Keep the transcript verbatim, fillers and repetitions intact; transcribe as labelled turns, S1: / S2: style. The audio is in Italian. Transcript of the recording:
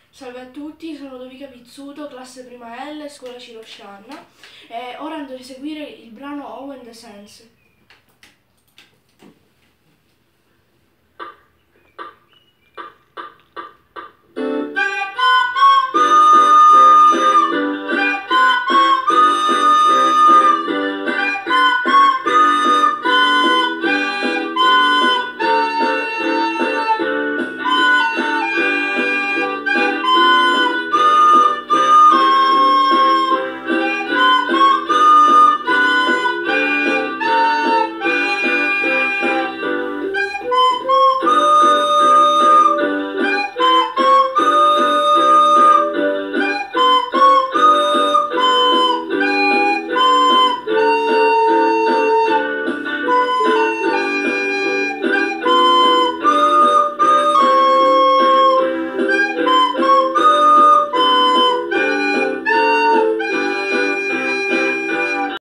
S1: Salve a tutti, sono Dovica Pizzuto, classe prima L, scuola Ciroscianna e ora andrò a eseguire il brano Owen the Sense.